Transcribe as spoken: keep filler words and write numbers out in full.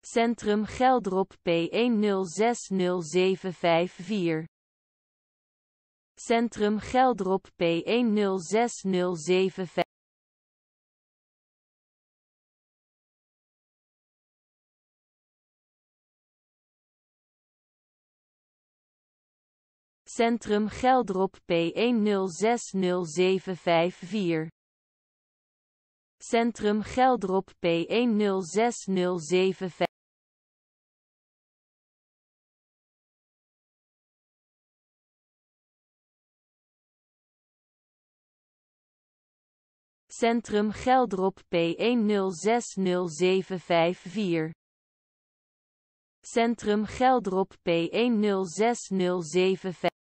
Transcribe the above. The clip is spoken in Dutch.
Centrum Geldrop P een nul zes nul zeven vijf vier. Centrum Geldrop P een nul zes nul zeven vijf. Centrum Geldrop P een nul zes nul zeven vijf vier. Centrum Geldrop P een nul zes nul zeven vijf. Centrum Geldrop P een nul zes nul zeven vijf vier. Centrum Geldrop P een nul zes nul zeven vijf.